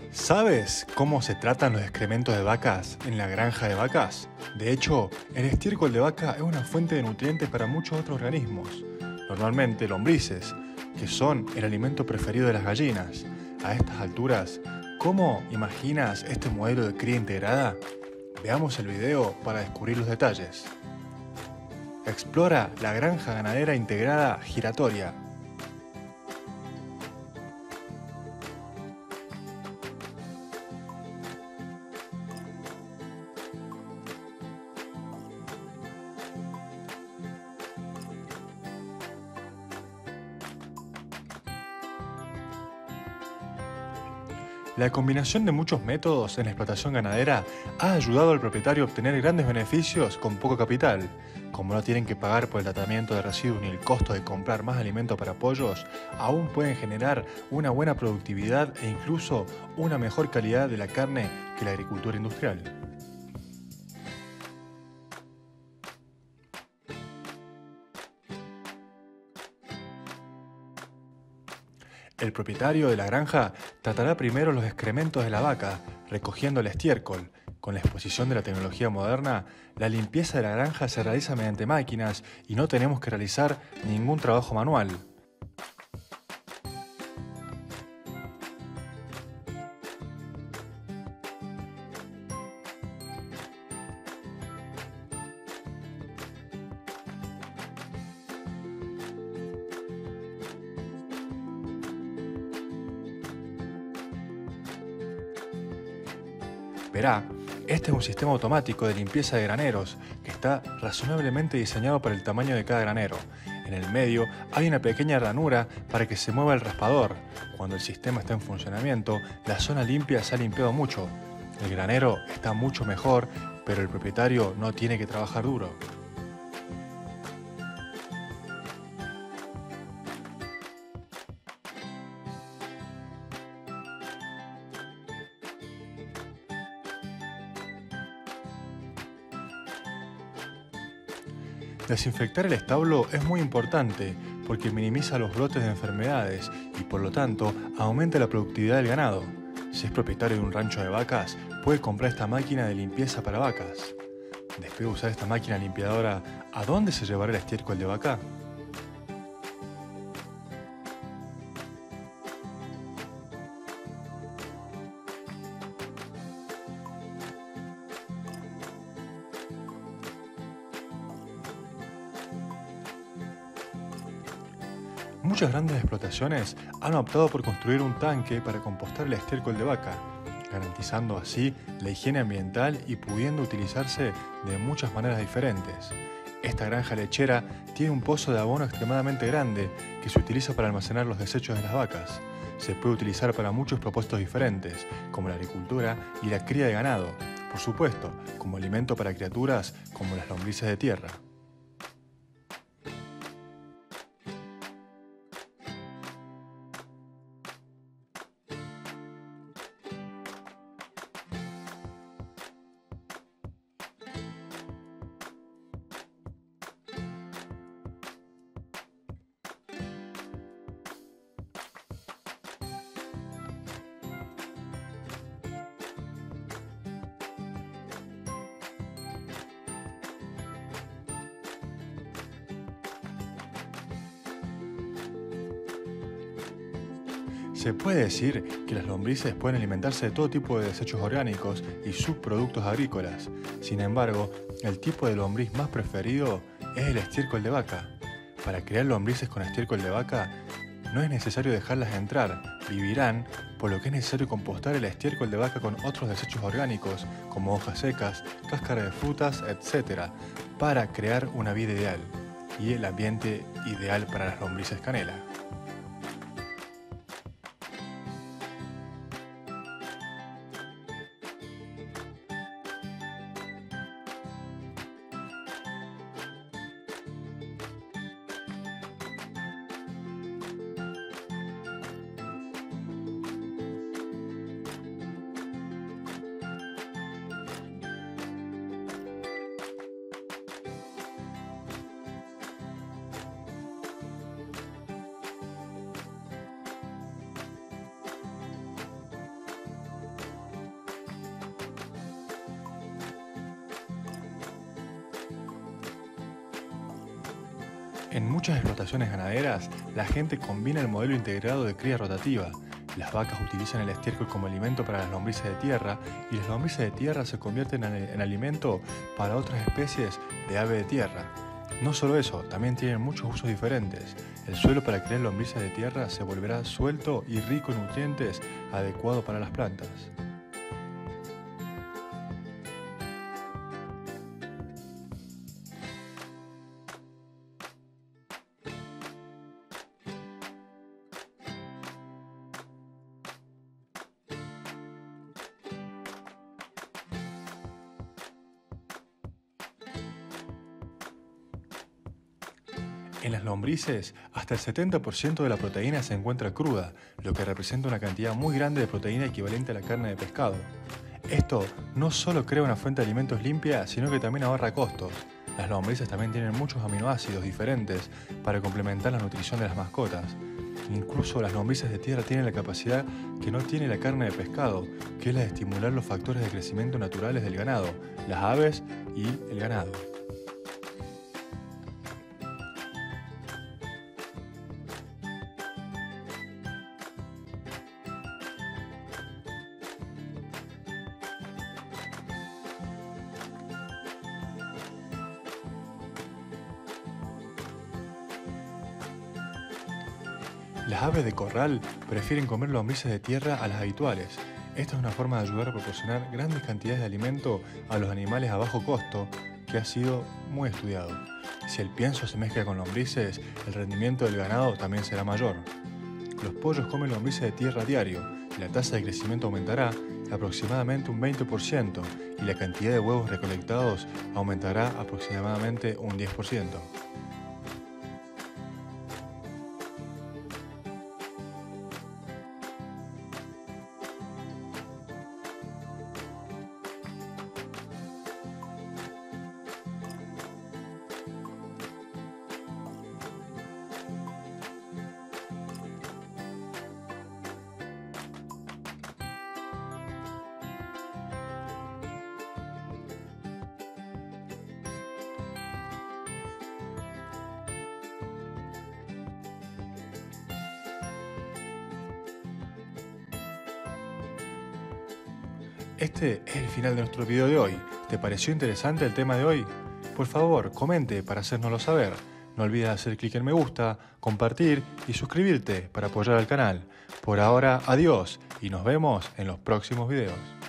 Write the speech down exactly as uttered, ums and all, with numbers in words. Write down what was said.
¿Sabes cómo se tratan los excrementos de vacas en la granja de vacas? De hecho, el estiércol de vaca es una fuente de nutrientes para muchos otros organismos, normalmente lombrices, que son el alimento preferido de las gallinas. A estas alturas, ¿cómo imaginas este modelo de cría integrada? Veamos el video para descubrir los detalles. Explora la granja ganadera integrada giratoria. La combinación de muchos métodos en la explotación ganadera ha ayudado al propietario a obtener grandes beneficios con poco capital. Como no tienen que pagar por el tratamiento de residuos ni el costo de comprar más alimento para pollos, aún pueden generar una buena productividad e incluso una mejor calidad de la carne que la agricultura industrial. El propietario de la granja tratará primero los excrementos de la vaca, recogiendo el estiércol. Con la exposición de la tecnología moderna, la limpieza de la granja se realiza mediante máquinas y no tenemos que realizar ningún trabajo manual. Verá, este es un sistema automático de limpieza de graneros que está razonablemente diseñado para el tamaño de cada granero. En el medio hay una pequeña ranura para que se mueva el raspador. Cuando el sistema está en funcionamiento, la zona limpia se ha limpiado mucho. El granero está mucho mejor, pero el propietario no tiene que trabajar duro. Desinfectar el establo es muy importante porque minimiza los brotes de enfermedades y por lo tanto aumenta la productividad del ganado. Si es propietario de un rancho de vacas, puede comprar esta máquina de limpieza para vacas. Después de usar esta máquina limpiadora, ¿a dónde se llevará el estiércol de vaca? Muchas grandes explotaciones han optado por construir un tanque para compostar el estiércol de vaca, garantizando así la higiene ambiental y pudiendo utilizarse de muchas maneras diferentes. Esta granja lechera tiene un pozo de abono extremadamente grande que se utiliza para almacenar los desechos de las vacas. Se puede utilizar para muchos propósitos diferentes, como la agricultura y la cría de ganado, por supuesto, como alimento para criaturas como las lombrices de tierra. Se puede decir que las lombrices pueden alimentarse de todo tipo de desechos orgánicos y subproductos agrícolas. Sin embargo, el tipo de lombriz más preferido es el estiércol de vaca. Para criar lombrices con estiércol de vaca, no es necesario dejarlas entrar, vivirán, por lo que es necesario compostar el estiércol de vaca con otros desechos orgánicos, como hojas secas, cáscara de frutas, etcétera, para crear una vida ideal y el ambiente ideal para las lombrices canela. En muchas explotaciones ganaderas, la gente combina el modelo integrado de cría rotativa. Las vacas utilizan el estiércol como alimento para las lombrices de tierra y las lombrices de tierra se convierten en alimento para otras especies de ave de tierra. No solo eso, también tienen muchos usos diferentes. El suelo para criar lombrices de tierra se volverá suelto y rico en nutrientes, adecuado para las plantas. En las lombrices, hasta el setenta por ciento de la proteína se encuentra cruda, lo que representa una cantidad muy grande de proteína equivalente a la carne de pescado. Esto no solo crea una fuente de alimentos limpia, sino que también ahorra costos. Las lombrices también tienen muchos aminoácidos diferentes para complementar la nutrición de las mascotas. Incluso las lombrices de tierra tienen la capacidad que no tiene la carne de pescado, que es la de estimular los factores de crecimiento naturales del ganado, las aves y el ganado. Las aves de corral prefieren comer lombrices de tierra a las habituales. Esta es una forma de ayudar a proporcionar grandes cantidades de alimento a los animales a bajo costo, que ha sido muy estudiado. Si el pienso se mezcla con lombrices, el rendimiento del ganado también será mayor. Los pollos comen lombrices de tierra a diario, y la tasa de crecimiento aumentará aproximadamente un veinte por ciento y la cantidad de huevos recolectados aumentará aproximadamente un diez por ciento. Este es el final de nuestro video de hoy. ¿Te pareció interesante el tema de hoy? Por favor, comente para hacérnoslo saber. No olvides hacer clic en me gusta, compartir y suscribirte para apoyar al canal. Por ahora, adiós y nos vemos en los próximos videos.